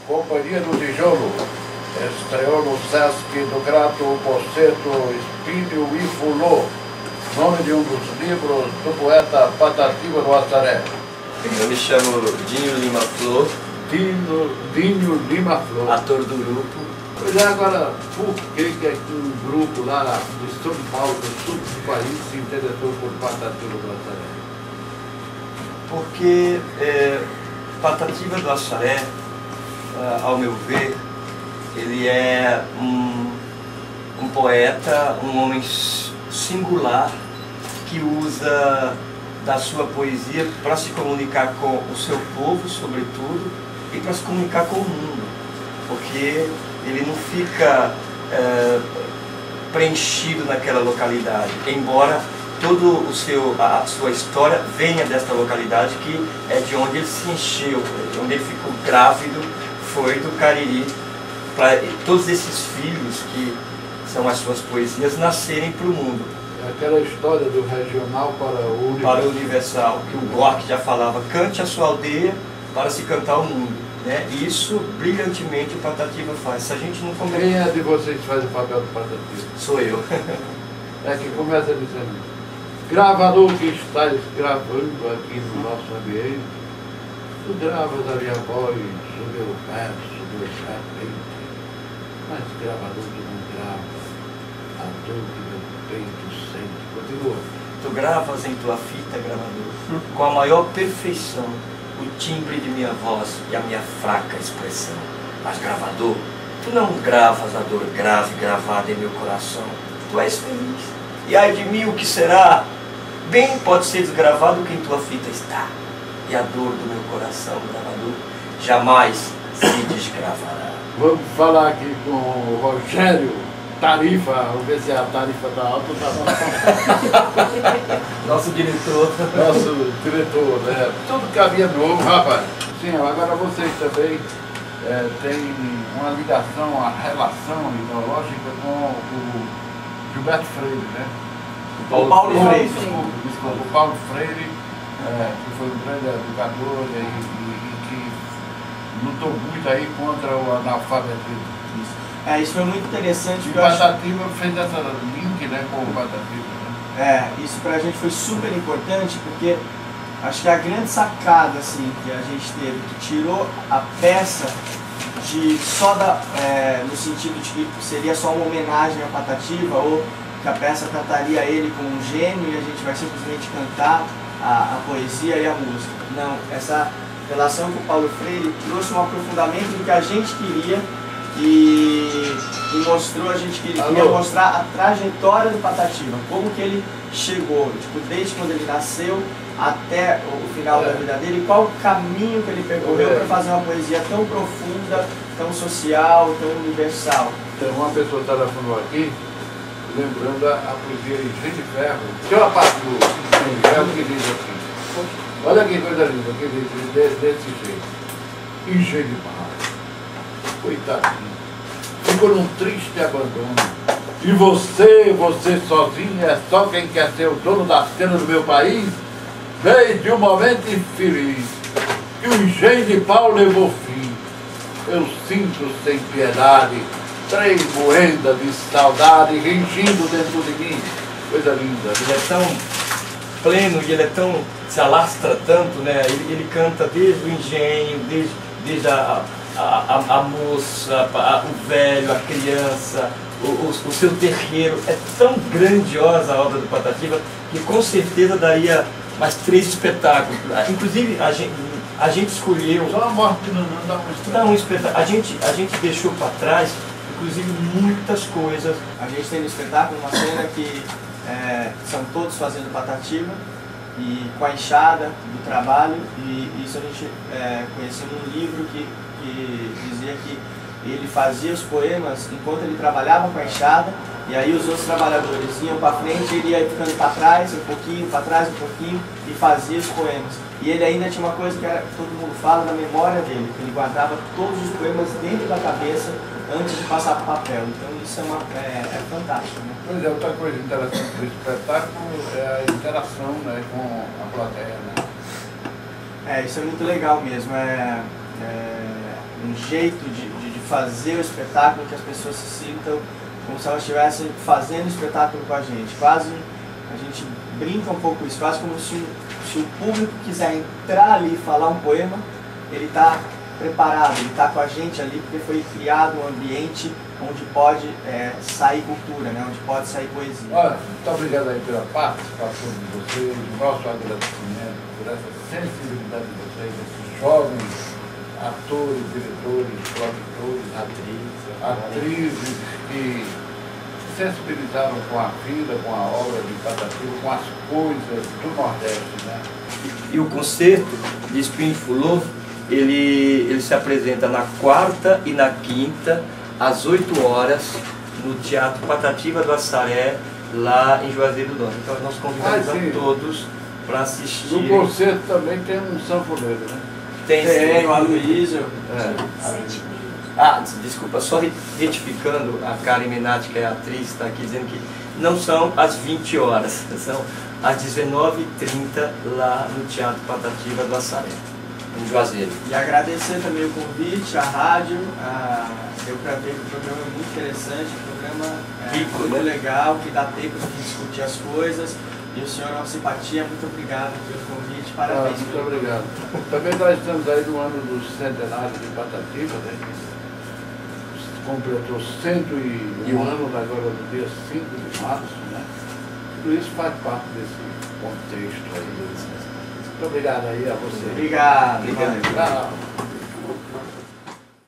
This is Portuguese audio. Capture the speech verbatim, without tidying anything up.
Companhia do Tijolo estreou no Sesc do Grato Pocetto, Espírito e Fulô, nome de um dos livros do poeta Patativa do Assaré. Eu me chamo Dinho Lima Flor. Dinho, Dinho Lima Flor. Ator do grupo. Pois é, agora, por que que um grupo lá de São Paulo, do sul do país, se interessou por Patativa do Assaré? Porque é, Patativa do Assaré, ao meu ver, ele é um, um poeta, um homem singular que usa da sua poesia para se comunicar com o seu povo, sobretudo, e para se comunicar com o mundo, porque ele não fica é, preenchido naquela localidade, embora todo o seu, a sua história venha desta localidade, que é de onde ele se encheu, onde ele ficou grávido, foi do Cariri, para todos esses filhos que são as suas poesias nascerem para o mundo. Aquela história do regional para o universal. Para o universal, que o Gork já falava, cante a sua aldeia para se cantar o mundo. Né? E isso, brilhantemente, o Patativa faz. Se a gente não começa... Quem é de vocês que faz o papel do Patativa? Sou eu. É que começa dizendo, gravador que estás gravando aqui no nosso ambiente, tu gravas a minha voz, o meu verso, o meu serpente, mas gravador que não grava, a dor que meu peito sente. Continua. Tu gravas em tua fita, gravador, com a maior perfeição, o timbre de minha voz e a minha fraca expressão. Mas, gravador, tu não gravas a dor grave gravada em meu coração. Tu és feliz. E ai de mim, o que será? Bem pode ser desgravado o que em tua fita está. E a dor do meu coração, gravador, jamais se desgravará. Vamos falar aqui com o Rogério Tarifa, vamos ver se a tarifa está alta ou está baixa. Nosso diretor. Nosso diretor, né? Tudo que havia novo, rapaz. Sim, agora vocês também é, têm uma ligação, uma relação ideológica com o Gilberto Freire, né? O Paulo, Paulo Freire. Desculpa, desculpa, o Paulo Freire, é, que foi um grande educador e, e, e que lutou muito aí contra o analfabetismo. É, isso foi muito interessante. E o Patativa acho... fez essa link, né, com o Patativa. Né? É, isso pra gente foi super importante, porque acho que a grande sacada assim, que a gente teve, que tirou a peça de só da, é, no sentido de que seria só uma homenagem à Patativa, ou que a peça trataria ele como um gênio e a gente vai simplesmente cantar a, a poesia e a música. Não, essa relação com o Paulo Freire trouxe um aprofundamento do que a gente queria e, e mostrou, a gente queria, queria mostrar a trajetória do Patativa, como que ele chegou, tipo, desde quando ele nasceu até o final é. da vida dele, qual o caminho que ele percorreu é. para fazer uma poesia tão profunda, tão social, tão universal. Então, uma pessoa telefonou aqui, lembrando a, a poesia Engenho de Ferro. Tem uma parte do Engenho de Ferro que diz assim, olha que coisa linda, que diz desse, desse jeito, Engenho de Ferro. Coitadinho, ficou num triste abandono. E você, você sozinho, é só quem quer ser o dono da cena do meu país? Veio de um momento infeliz, que o engenho de pau levou fim. Eu sinto sem piedade, três moendas de saudade ringindo dentro de mim. Coisa linda. Ele é tão pleno e ele é tão, se alastra tanto, né? Ele, ele canta desde o engenho, desde, desde a... A, a, a moça, a, o velho, a criança, o, o, o seu terreiro. É tão grandiosa a obra do Patativa que com certeza daria mais três espetáculos. Inclusive a gente, a gente escolheu. Só a morte não, não dá um espetáculo. Dá um espetáculo. A gente, a gente deixou para trás, inclusive, muitas coisas. A gente tem no espetáculo uma cena que é, são todos fazendo Patativa e com a enxada do trabalho, e isso a gente é, conheceu num livro que que dizia que ele fazia os poemas enquanto ele trabalhava com a enxada, e aí os outros trabalhadores iam para frente, ele ia ficando para trás, um pouquinho, para trás, um pouquinho, e fazia os poemas. E ele ainda tinha uma coisa que era, todo mundo fala da memória dele, que ele guardava todos os poemas dentro da cabeça antes de passar para o papel. Então isso é, uma, é, é fantástico. Né? Pois é, outra coisa interessante do espetáculo é a interação, né, com a plateia. Né? É, isso é muito legal mesmo. É, é, um jeito de, de, de fazer o espetáculo, que as pessoas se sintam como se elas estivessem fazendo o espetáculo com a gente. Quase, a gente brinca um pouco isso, quase como se, se o público quiser entrar ali e falar um poema, ele está preparado, ele está com a gente ali, porque foi criado um ambiente onde pode é, sair cultura, né? Onde pode sair poesia. Olha, muito obrigado aí pela participação de vocês, nosso agradecimento por essa sensibilidade de vocês, esses jovens atores, diretores, produtores, atrizes, atrizes que se sensibilizaram com a vida, com a obra de Patativa, com as coisas do Nordeste, né? E, e o concerto de Espírito Love, ele, ele se apresenta na quarta e na quinta, às oito horas, no Teatro Patativa do Assaré, lá em Juazeiro do Norte. Então nós convidamos Ah, a todos para assistir. No concerto também tem um sanfoneiro, né? Tem, Tem o Aloysio. É. Ah, desculpa, só retificando, a Karen Menati, que é a atriz, está aqui dizendo que não são às vinte horas, são às dezenove e trinta lá no Teatro Patativa do Assaré, em Juazeiro. E agradecer também o convite, a rádio, a... deu para ver que o programa é muito interessante, o programa é Rico, muito né? legal, que dá tempo de discutir as coisas. E o senhor é uma simpatia, muito obrigado pelo convite, parabéns. Ah, muito pelo obrigado. Também nós estamos aí no ano do centenário de Patativa, né? Que completou cento e um anos agora no dia cinco de março, né? Tudo isso faz parte desse contexto aí. Muito obrigado aí a você. Obrigado. Obrigado. Tchau.